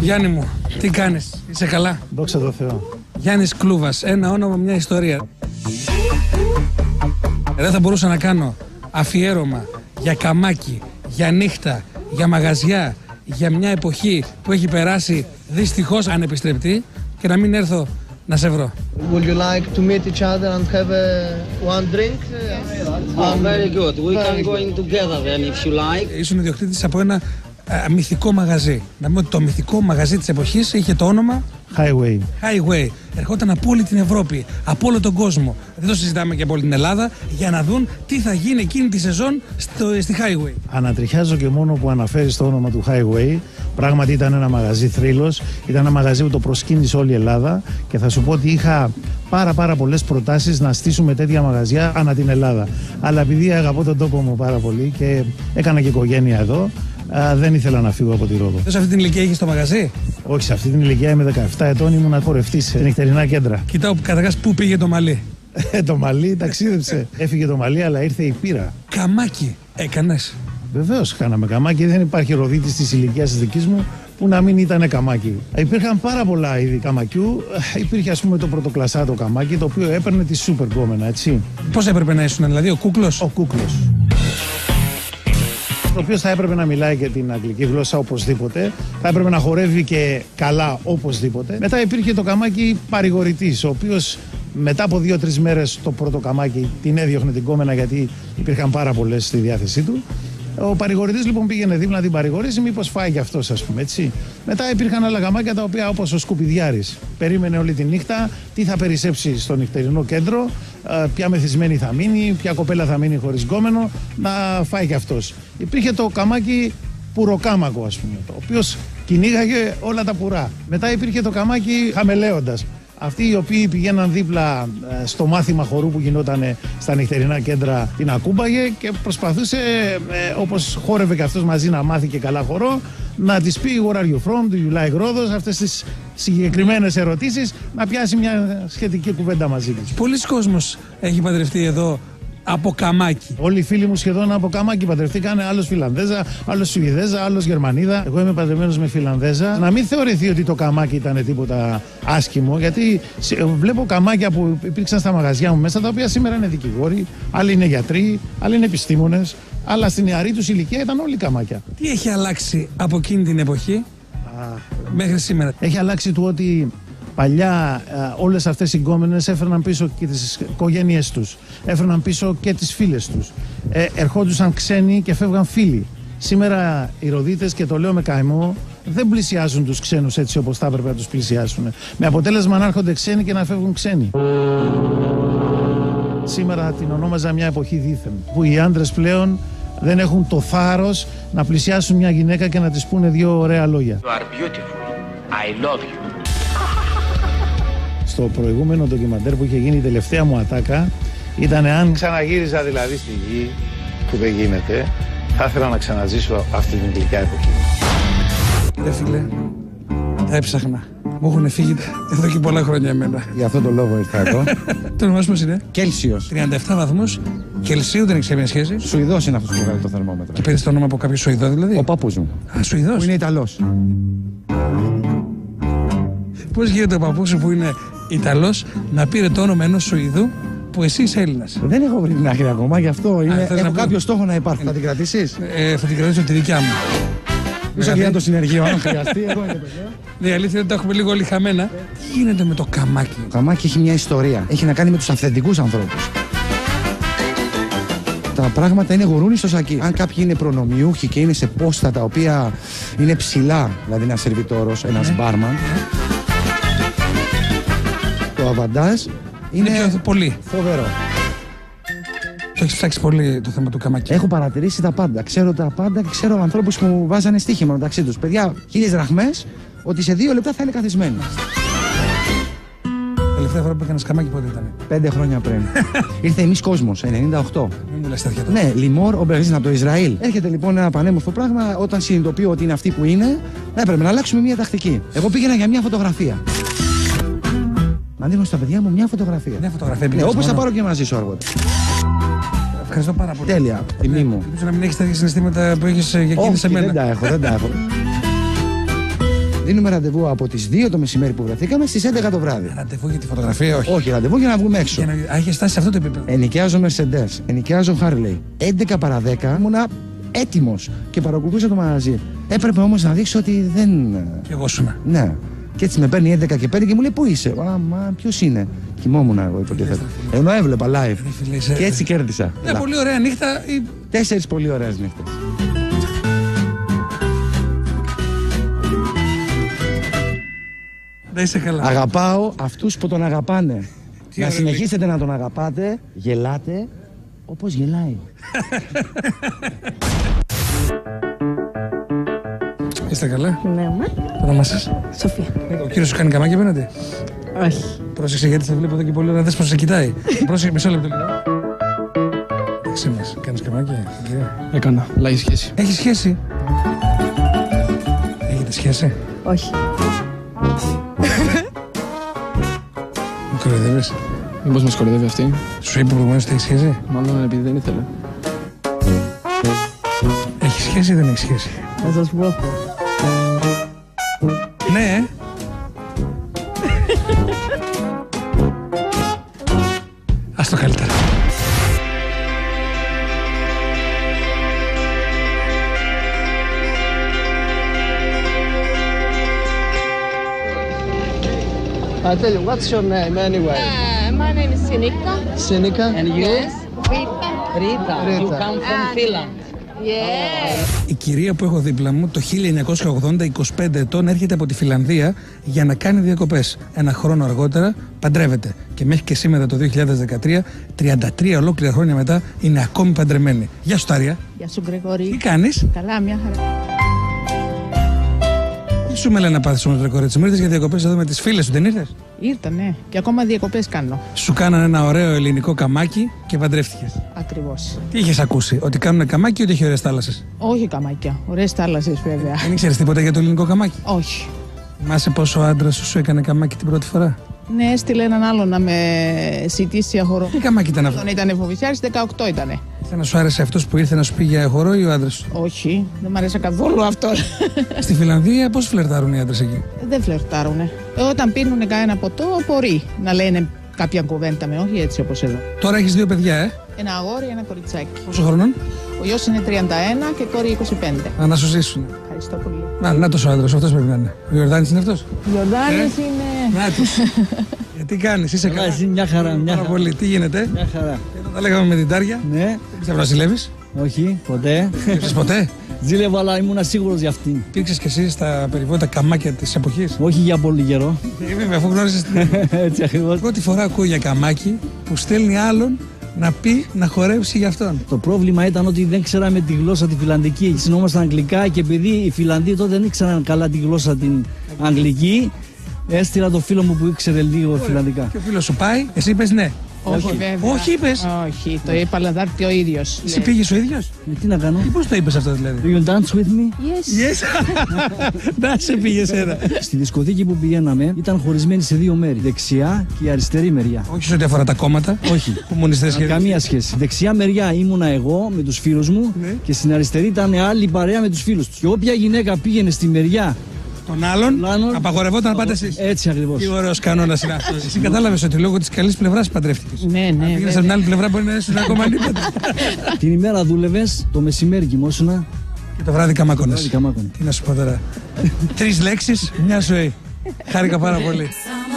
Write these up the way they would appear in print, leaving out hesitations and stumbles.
Γιάννη μου, τι κάνεις, είσαι καλά? Δόξα τω Θεώ. Γιάννης Κλούβας, ένα όνομα, μια ιστορία. Δεν θα μπορούσα να κάνω αφιέρωμα για καμάκι, για νύχτα, για μαγαζιά, για μια εποχή που έχει περάσει δυστυχώς ανεπιστρεπτή και να μην έρθω να σε βρω. Would you like to meet each other and have one drink? Very good. We can go in together then if you like. Ήσουν ιδιοκτήτης από ένα μυθικό μαγαζί. Να πούμε ότι το μυθικό μαγαζί της εποχής είχε το όνομα Highway. Ερχόταν από όλη την Ευρώπη, από όλο τον κόσμο. Δεν το συζητάμε και από όλη την Ελλάδα, για να δουν τι θα γίνει εκείνη τη σεζόν στη Highway. Ανατριχιάζω και μόνο που αναφέρει το όνομα του Highway. Πράγματι ήταν ένα μαγαζί θρύλος, ήταν ένα μαγαζί που το προσκύνησε όλη η Ελλάδα και θα σου πω ότι είχα πάρα πολλές προτάσεις να στήσουμε τέτοια μαγαζιά ανά την Ελλάδα. Αλλά επειδή αγαπώ τον τόπο μου πάρα πολύ και έκανα και οικογένεια εδώ, δεν ήθελα να φύγω από τη Ρόδο. Σε αυτή την ηλικία είχες το μαγαζί? Όχι, σε αυτή την ηλικία είμαι 17 ετών, ήμουν χορευτής σε νυχτερινά κέντρα. Κοιτάω καταρχάς πού πήγε το μαλλί. Το μαλλί ταξίδεψε. Έφυγε το μαλλί, αλλά ήρθε η πύρα. Καμάκι έκανες? Βεβαίως κάναμε καμάκι. Δεν υπάρχει ροδίτης της ηλικίας της δικής μου που να μην ήταν καμάκι. Υπήρχαν πάρα πολλά είδη καμακιού. Υπήρχε, ας πούμε, το πρωτοκλασσάτο καμάκι, το οποίο έπαιρνε τη σούπερ γκόμενα, έτσι. Πώς έπρεπε να ήσουν, δηλαδή, ο κούκλος? Ο κούκλος. Ο οποίος θα έπρεπε να μιλάει και την αγγλική γλώσσα οπωσδήποτε, θα έπρεπε να χορεύει και καλά οπωσδήποτε. Μετά υπήρχε το καμάκι παρηγορητής, ο οποίος μετά από 2-3 μέρες το πρώτο καμάκι την έδιωχνε την κόμενα, γιατί υπήρχαν πάρα πολλές στη διάθεσή του. Ο παρηγορητής λοιπόν πήγαινε δίπλα να την παρηγορήσει, μήπως φάει κι αυτός, ας πούμε, έτσι. Μετά υπήρχαν άλλα καμάκια τα οποία, όπως ο Σκουπιδιάρης, περίμενε όλη τη νύχτα τι θα περισσέψει στο νυχτερινό κέντρο, ποια μεθυσμένη θα μείνει, ποια κοπέλα θα μείνει χωρίς γκόμενο, να φάει κι αυτός. Υπήρχε το καμάκι πουροκάμακο, ας πούμε, το οποίος κυνήγαγε όλα τα πουρά. Μετά υπήρχε το καμάκι χαμελέοντας. Αυτοί οι οποίοι πηγαίναν δίπλα στο μάθημα χορού που γινόταν στα νυχτερινά κέντρα, την ακούμπαγε και προσπαθούσε, όπως χόρευε και αυτός μαζί, να μάθει και καλά χορό, να της πει where are you from, do you like Rhodos, αυτές τις συγκεκριμένες ερωτήσεις, να πιάσει μια σχετική κουβέντα μαζί της. Πολλοί κόσμος έχει παντρευτεί εδώ από καμάκι. Όλοι οι φίλοι μου σχεδόν από καμάκι παντρευτήκανε. Άλλος Φιλανδέζα, άλλος Σουηδέζα, άλλος Γερμανίδα. Εγώ είμαι παντρεμένος με Φιλανδέζα. Να μην θεωρηθεί ότι το καμάκι ήταν τίποτα άσχημο, γιατί βλέπω καμάκια που υπήρξαν στα μαγαζιά μου μέσα, τα οποία σήμερα είναι δικηγόροι, άλλοι είναι γιατροί, άλλοι είναι επιστήμονες, αλλά στην νεαρή τους ηλικία ήταν όλοι καμάκια. Τι έχει αλλάξει από εκείνη την εποχή μέχρι σήμερα? Έχει αλλάξει το ότι παλιά όλες αυτές οι γκόμενες έφερναν πίσω και τις οικογένειές τους, έφερναν πίσω και τις φίλες τους. Ερχόντουσαν ξένοι και φεύγαν φίλοι. Σήμερα οι Ροδίτες, και το λέω με καημό, δεν πλησιάζουν τους ξένους έτσι όπως θα έπρεπε να τους πλησιάσουν. Με αποτέλεσμα να έρχονται ξένοι και να φεύγουν ξένοι. Σήμερα την ονόμαζα μια εποχή δίθεν, που οι άντρες πλέον δεν έχουν το θάρρος να πλησιάσουν μια γυναίκα και να της πούνε δύο ωραία λόγια. You are beautiful. I love you. Στο προηγούμενο ντοκιμαντέρ που είχε γίνει, η τελευταία μου ατάκα ήταν αν ξαναγύριζα δηλαδή στη γη, που δεν γίνεται, θα ήθελα να ξαναζήσω αυτή την γλυκιά εποχή. Ρε φίλε, τα έψαχνα. Μου έχουν φύγει εδώ και πολλά χρόνια εμένα. Για αυτό το λόγο ήρθα εδώ. Το όνομά σου πώς είναι? Κέλσιος. 37 βαθμούς Κελσίου, δεν έχεις καμία σχέση? Σουηδός είναι αυτός που βγάζει το θερμόμετρο. Και πήρες το όνομα από κάποιο Σουηδό δηλαδή? Ο παππούς μου. Α, Σουηδός. Που είναι Ιταλός. Πώς γίνεται ο παππούς σου που είναι Ιταλός να πήρε το όνομα ενός Σουηδού που εσύ είσαι Έλληνας? Δεν έχω βρει την άκρη ακόμα, γι' αυτό έχω κάποιο στόχο να υπάρχω. Θα την κρατήσεις? Θα την κρατήσω τη δικιά μου. Πίσω για το συνεργείο, αν χρειαστεί. Εδώ είναι το Ναι, η αλήθεια είναι ότι τα έχουμε λίγο όλοι χαμένα. Τι γίνεται με το καμάκι? Το καμάκι έχει μια ιστορία. Έχει να κάνει με τους αυθεντικούς ανθρώπους. Τα πράγματα είναι γουρούνι στο σακί. Αν κάποιοι είναι προνομιούχοι και είναι σε πόστα τα οποία είναι ψηλά, δηλαδή ένας σερβιτόρος, ένας μπάρμαν, το αβαντάζ είναι πιο πολύ φοβερό. Το έχεις ψάξει πολύ το θέμα του καμάκι? Έχω παρατηρήσει τα πάντα. Ξέρω τα πάντα και ξέρω ανθρώπους που μου βάζανε στοίχημα μεταξύ τους. Παιδιά, 1000 δραχμές, ότι σε 2 λεπτά θα είναι καθισμένοι. Τελευταία φορά που έκανες καμάκι πότε ήταν? 5 χρόνια πριν. Ήρθε εμείς κόσμος, 98. Μην μου λες τέτοια τώρα. Ναι, Λιμόρ, ο Μπερζίν από το Ισραήλ. Έρχεται λοιπόν ένα πανέμορφο πράγμα. Όταν συνειδητοποιώ ότι είναι αυτοί που είναι, έπρεπε να αλλάξουμε μια τακτική. Εγώ πήγαινα για μια φωτογραφία. Να δείχνω στα παιδιά μου μια φωτογραφία. Μια φωτογραφία, ναι, όπως θα πάρω και μαζί σου αργότερα. Ευχαριστώ πάρα πολύ. Τέλεια, τιμή μου. Ελπίζω να μην έχεις τέτοια συναισθήματα που έχεις για εκείνη σε μένα. Δεν τα έχω. Δίνουμε ραντεβού από τις 2 το μεσημέρι που βρεθήκαμε στις 11 το βράδυ. Ραντεβού για τη φωτογραφία, όχι. Όχι, ραντεβού για να βγούμε έξω. Έχει φτάσει σε αυτό το επίπεδο. Ενοικιάζω Mercedes, ενοικιάζω Harley. 11 παρά 10 ήμουνα έτοιμος και παρακολουθούσα το μαγαζί. Έπρεπε όμως να δείξω ότι δεν. Και εγώ σουνα. Ναι. Και έτσι με παίρνει 11 και 5 και μου λέει: Πού είσαι? Μα ποιος είναι? Κοιμόμουν εγώ, υποτίθεται. Ενώ έβλεπα live. Και έτσι κέρδισα. Μια πολύ ωραία νύχτα. 4 πολύ ωραίες νύχτες. Να είσαι καλά. Αγαπάω αυτούς που τον αγαπάνε. Να συνεχίσετε να τον αγαπάτε, γελάτε όπως γελάει. Είστε καλά? Ναι, Το όνομά σας? Σοφία. Ο κύριος σου κάνει καμάκι απέναντι? Όχι. Πρόσεξε γιατί σε βλέπω εδώ και πολύ ώρα. Δες πως σε κοιτάει. Πρόσεξε μισό λεπτό λίγο. Εντάξει μας. Κάνεις καμάκι? Έκανα. Αλλά έχει σχέση. Έχει σχέση? Έχετε σχέση? Όχι. Μου κοροϊδεύεις? Μήπως μας κοροϊδεύει αυτή? Σου είπε προηγουμένως ότι έχει σχέση? Μάλλον επειδή δεν ήθελε. Έχει σχέση ή δεν έχει σχέση? Θα σας πω. Ναι. Ας το καλύτερα. I tell you, what's your name anyway? My name is Sinika. Sinika? And you? Yes. Rita. Rita. You Rita. come from Finland. Yes. Η κυρία που έχω δίπλα μου το 1980, 25 ετών, έρχεται από τη Φιλανδία για να κάνει διακοπές. Ένα χρόνο αργότερα παντρεύεται. Και μέχρι και σήμερα το 2013, 33 ολόκληρα χρόνια μετά, είναι ακόμη παντρεμένη. Γεια σου Τάρια. Γεια σου Γκρεγόρη. Τι κάνεις? Καλά, μια χαρά. Τι σου με λένε να πάθεις όμως ρε κορίτσι μου? Ήρθες για διακοπές εδώ με τις φίλες σου, δεν ήρθες? Ήρθα, ναι. Και ακόμα διακοπές κάνω. Σου κάνανε ένα ωραίο ελληνικό καμάκι και παντρεύτηκες. Ακριβώς. Τι είχες ακούσει? Ότι κάνουν καμάκι ή ότι έχει ωραίες θάλασσες? Όχι καμάκια. Ωραίες θάλασσες βέβαια. Δεν ήξερες τίποτα για το ελληνικό καμάκι? Όχι. Θυμάσαι πόσο άντρας σου έκανε καμάκι την πρώτη φορά? Ναι, έστειλε έναν άλλο να με σητήσει για χορό. Τι καμάκι ήταν αυτό? Τον ήταν φοβησιάρης, 18 ήτανε. Ήθελα να σου άρεσε αυτός που ήρθε να σου πει για χορό ή ο άντρας σου? Όχι, δεν μ' αρέσει καθόλου αυτό. Στη Φιλανδία πώς φλερτάρουν οι άντρες εκεί? Δεν φλερτάρουνε. Όταν πίνουν κανένα ποτό, μπορεί να λένε κάποια κουβέντα με, όχι έτσι όπως εδώ. Τώρα έχεις 2 παιδιά, Ένα αγόρι, ένα κοριτσάκι. Πόσο χρονών? Ο γιος είναι 31 και η κόρη 25. Να σου ζήσουν. Ευχαριστώ πολύ. Να τόσο άντρας, αυτός πρέπει να είναι. Ο Ιορδάνης είναι αυτός? Γιορδάνης είναι. Να τους. Τι κάνεις, είσαι καλά? Εσύ μια χαρά, μια Πάρα χαρά. πολύ. Τι γίνεται? Μια χαρά. Τα λέγαμε με την Τάρια. Ναι, Πιστεύω να ζηλεύεις? όχι, ποτέ. Ζήλεψες ποτέ? Ζήλευα, αλλά ήμουν σίγουρος για αυτήν. Υπήρξες κι εσύ στα περιβόητα καμάκια της εποχής? Όχι για πολύ καιρό. Βέβαια, αφού γνώρισες την. Έτσι ακριβώς. Πρώτη φορά ακούω για καμάκι που στέλνει άλλον να πει να χορέψει για αυτόν. Το πρόβλημα ήταν ότι δεν ξέραμε τη γλώσσα τη φιλανδική. Συνόμασταν αγγλικά και επειδή οι Φιλανδοί τότε δεν ήξεραν καλά τη γλώσσα την αγγλική, έστειλα το φίλο μου που ήξερε λίγο φιλανδικά. Και ο φίλος σου πάει, εσύ είπες ναι. Όχι, βέβαια. Όχι, είπες. Όχι, το είπα να δάρει ο ίδιος. Εσύ πήγες ο ίδιος. Τι να κάνω. Πώς το είπες αυτό δηλαδή? Do you dance with me? Yes. Να σε πήγες ένα. Στη δισκοθήκη που πηγαίναμε ήταν χωρισμένη σε 2 μέρη. Δεξιά και αριστερή μεριά. Όχι σε ό,τι αφορά τα κόμματα. Όχι. Κομμουνιστές και. Καμία σχέση. Δεξιά μεριά ήμουνα εγώ με τους φίλους μου και στην αριστερή ήταν άλλη παρέα με τους φίλους τους. Και όποια γυναίκα πήγαινε στη μεριά Τον άλλον απαγορευόταν να πάτε εσείς. έτσι ακριβώς. Τι ωραίος κανόνας είναι αυτός. Εσύ κατάλαβες ότι λόγω της καλής πλευράς παντρεύτηκες. Ναι, ναι. Πήγαινες βέβαια. από την άλλη πλευρά μπορεί να ήσουν ακόμα ανίποτο. Την ημέρα δούλευες, το μεσημέρι κοιμόσουνα. Και το βράδυ καμάκωνες. Βράδυ καμάκωνε. Τι να σου πω τώρα. 3 λέξεις, μια ζωή. Χάρηκα πάρα πολύ.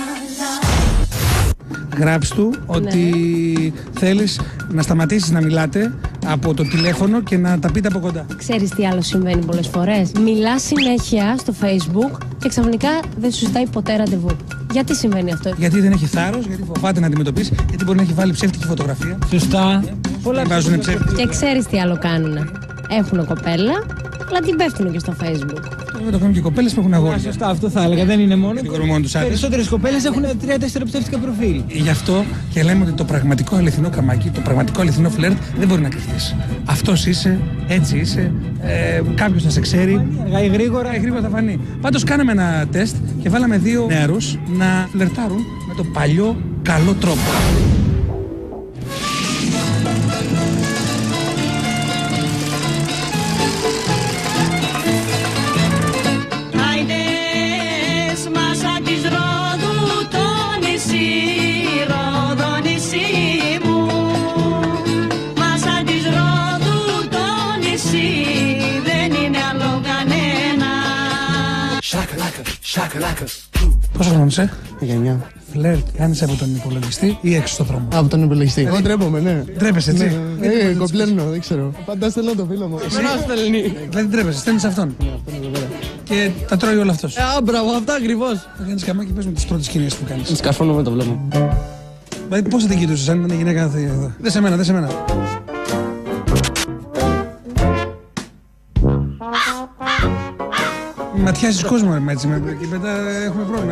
Γράψ' του ότι θέλεις να σταματήσεις να μιλάτε από το τηλέφωνο και να τα πείτε από κοντά. Ξέρεις τι άλλο συμβαίνει πολλές φορές? Μιλάς συνέχεια στο Facebook και ξαφνικά δεν σου ζητάει ποτέ ραντεβού. Γιατί συμβαίνει αυτό? Γιατί δεν έχει θάρρος, γιατί φοβάται να αντιμετωπίσει, γιατί μπορεί να έχει βάλει ψεύτικη φωτογραφία. Σωστά. Πολλά βάζουν ψεύτικη. Και ξέρεις τι άλλο κάνουνε? Έχουν κοπέλα, αλλά την πέφτουν και στο Facebook. Αυτό το κάνουν και οι κοπέλες που έχουν αγόρια. Σωστά, αυτό θα έλεγα. Δεν είναι μόνο. Δεν μόνο τους άντρες. Περισσότερες κοπέλες έχουν 3-4 ψεύτικα προφίλ. Γι' αυτό και λέμε ότι το πραγματικό αληθινό καμάκι, το πραγματικό αληθινό φλερτ δεν μπορεί να κρυφτείς. Αυτός είσαι, έτσι είσαι, κάποιος να σε ξέρει. Αργά ή γρήγορα. Γρήγορα θα φανεί. Πάντως κάναμε ένα τεστ και βάλαμε 2 νεαρούς να φλερτάρουν με το παλιό καλό τρόπο. Πόσο χρόνο είσαι? 19. Φλερτ κάνεις από τον υπολογιστή ή έξω στο δρόμο? Από τον υπολογιστή. Εγώ ντρέπομαι, ναι. Ντρέπεσαι, έτσι? Κοπλέρνω, δεν ξέρω. Πάντα στέλνω το φίλο μου. Εμένα στέλνει. Δηλαδή ντρέπεσαι, στέλνεις αυτόν. Και τα τρώει όλο αυτός. Μπράβο, αυτά ακριβώς. Θα κάνεις καμάκι, πες με τις πρώτες κινήσεις που κάνεις. Σκαρφώνω με το βλέμμα. Πώς θα την κοιτούσες, αν ήταν γυναίκα εδώ? Δε σε μένα, δε σε μένα. Ματιάζεις κόσμο έτσι, και μετά έχουμε πρόβλημα.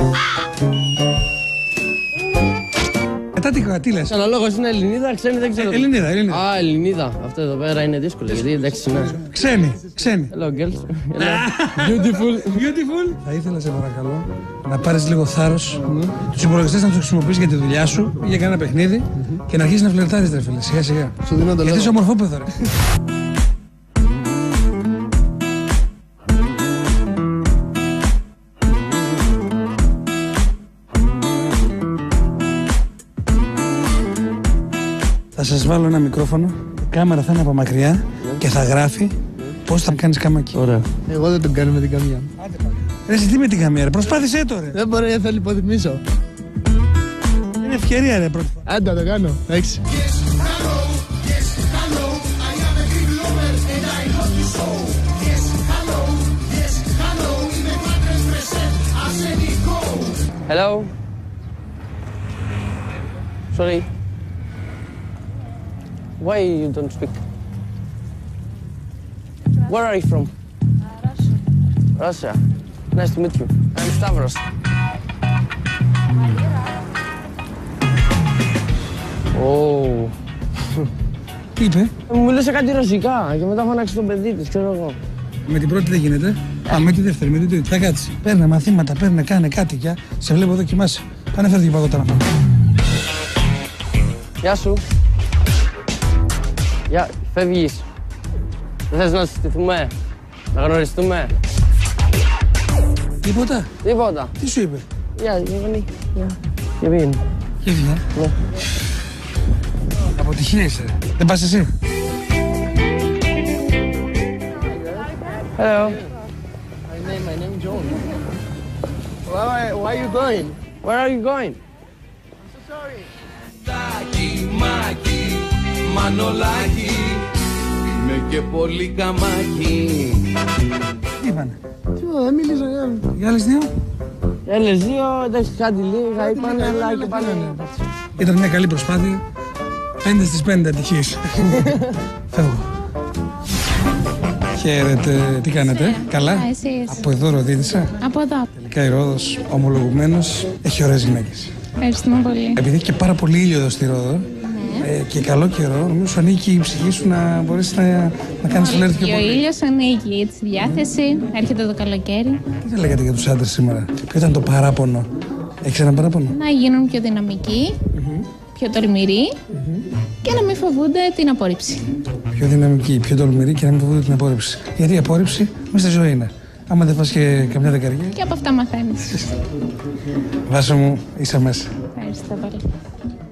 Μετά τι λες? Αναλόγως είναι Ελληνίδα, ξένη, δεν ξέρω. Ελληνίδα. Α, Ελληνίδα. Αυτό εδώ πέρα είναι δύσκολο, γιατί εντάξει είναι. Ξένη. Hello girls. Beautiful. Θα ήθελα, σε παρακαλώ, να πάρεις λίγο θάρρος, τους υπολογιστές να τους χρησιμοποιήσεις για τη δουλειά σου ή για κανένα παιχνίδι και να αρχίσεις να φλερτάρεις, ρε φίλε, σιγά σιγά. Γιατί είσαι ομορφόπεδο, ρε. Θα σας βάλω ένα μικρόφωνο, η κάμερα θα είναι από μακριά και θα γράφει πώς θα κάνεις καμάκι. Ωραία. Εγώ δεν τον κάνω με την καμία. Ρε εσύ τι με την καμία ρε, προσπάθησέ το ρε. Δεν μπορεί, θα υποτιμήσω. Είναι ευκαιρία ρε πρώτη φορά. Άντε το κάνω, έξι. Hello. Sorry. Why you don't speak? Where are you from? Russia. Russia. Nice to meet you. I'm Stavros. Oh. Τι είπε? Μου μιλούσε κάτι ρωσικά και μετά φώναξε το παιδί της, ξέρω εγώ. Με την πρώτη δεν γίνεται. Με τη δεύτερη, με την τρίτη. Θα κάτσει. Παίρνε μαθήματα, κάνε κάτι για. Σε βλέπω δοκιμάσαι. Πάνε φέρει και παγωτά να φάμε. Γεια σου. Γεια, φεύγεις. Δεν θες να συστηθούμε, να γνωριστούμε? Τίποτα. Τίποτα. Τι σου είπε? Γεια, για πήγαινε. Και βγει, ναι. Αποτυχία είσαι. Δεν πας εσύ? Hello. My name is John. Where are you going? Where are you going? I'm so sorry. Μάκι, Μανολάκι, είμαι και πολύ καμάκι. Τι είπανε? Δεν μίλησα για... Για άλλες δύο? Για άλλες δύο, εντάξει κάτι λίγα είπανε, αλλά και πάλι... Ήταν μια καλή προσπάθεια. 5 στις 5 ατυχίες. Φεύγω. Χαίρετε, τι κάνετε? Καλά? Εσείς? Από εδώ Ροδίτησα. Από εδώ. Τελικά η Ρόδος, ομολογουμένως, έχει ωραίες γυναίκες. Ευχαριστούμε πολύ. Επειδή έχει και πάρα πολύ ήλιο εδώ στη Ρόδο και καλό καιρό, νομίζω σου ανήκει η ψυχή σου να μπορέσει να κάνεις φλερτ πιο πολύ. Ο ήλιος ανήκει τη διάθεση, έρχεται το καλοκαίρι. Τι θα λέγατε για τους άντρες σήμερα? Ποιο ήταν το παράπονο? Έχεις ένα παράπονο? Να γίνουν πιο δυναμικοί, πιο τολμηροί και να μην φοβούνται την απόρριψη. Πιο δυναμικοί, πιο τολμηροί και να μην φοβούνται την απόρριψη. Γιατί η απόρριψη μέσα στη ζωή είναι. Άμα δεν φας και καμιά δεκαριά. Και από αυτά μαθαίνεις. Βάσο μου, είσαι μέσα. Ευχαριστώ πολύ.